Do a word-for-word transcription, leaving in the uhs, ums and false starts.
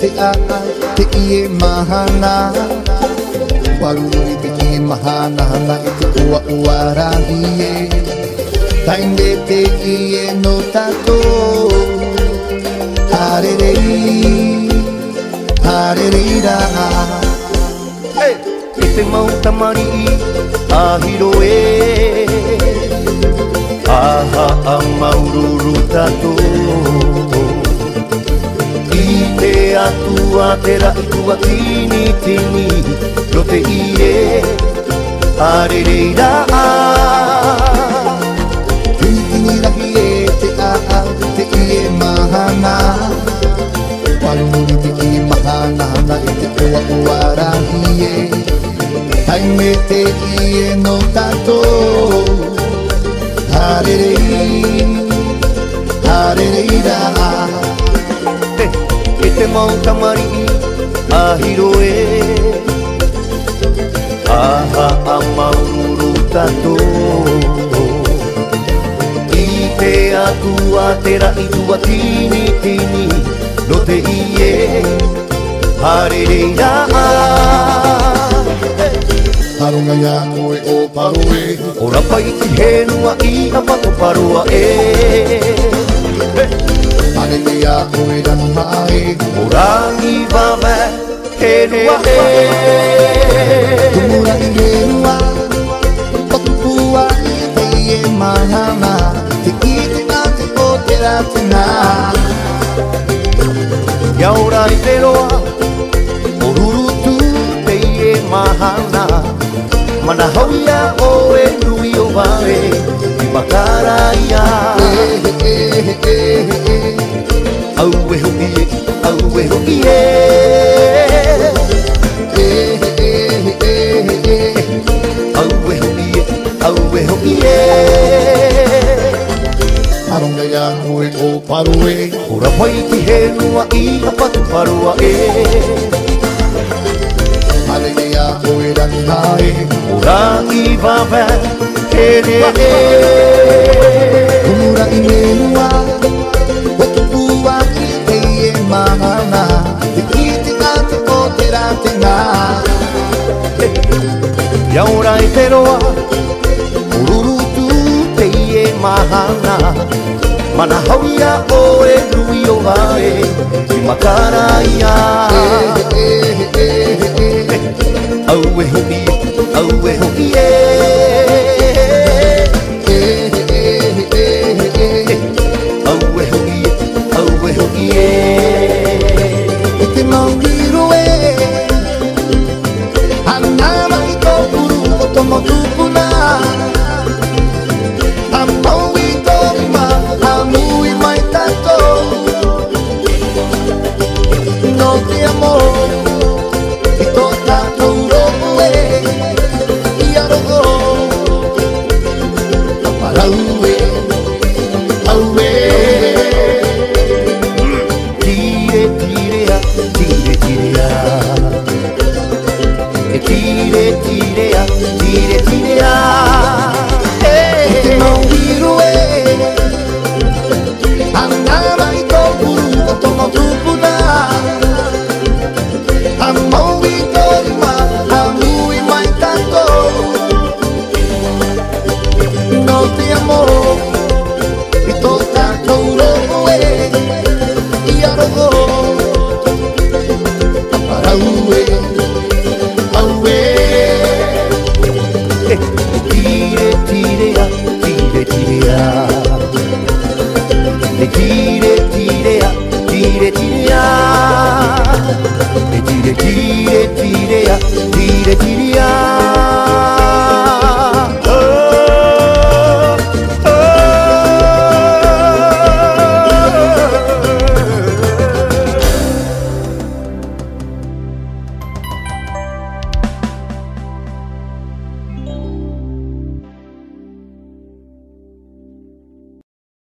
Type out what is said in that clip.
te a te ie mahana Waruri te ie mahana hana e te ua ua rahie Tainde te ie no tato Harerei, harereira Hey! E te mau tamari ahiro e Aha a maururu tato I te atua te raitua tini tini No te ie harereira Tini tini rahi e te a te ie mahana Waruri te ie mahana hana e te ua ua rahie Taime te ie no tato Harerei, harereira Hey! E te mau tamari ahiro e Aha a maururu tato I te atua te raitua tini tini No te ie harereira Harunga ia koe o paroe Ora pai ki henua i a pato paroa e Hane te ia koe ranu hae Ora i vame henua e Tumura i henua Patupua i te ie mahana Te i te ate o te ratena Ia ora i te roa Orurutu te ie mahana Mana hauia o e nui o vae I makara ia Au e hoki e, au e hoki e Au e hoki e, au e hoki e Harunga ia koe o paroe Ora pai ki henua i a patu paroa e Hane te ia koe ranu hae Ora i vawe henua e Tumura i henua Patupua i te ie mahana Te i te ate o te ratena Ia ora i te roa Ururutu te ie mahana Mana hauia o e nui o vae I makara ia Au e hoki e, au e hoki e Au e hoki e, au e hoki e E te mauriro e Hanama i tō puru o tomo tupuna A mau i tō ma, a mui mai tato No te amo I tō tatou roho e I arogo A parau e Au e Tire, tirea, tire, tirea E tire, tirea, tire, tirea E te mauriro e Hanama i tō puru o tomo tupuna A mau i tō ma, a mui mai tato No te amo I tō tatou roho e I arogo A parau e Au e Tire, tirea, tire, tirea E tire, tirea, tire, tirea E tire, tire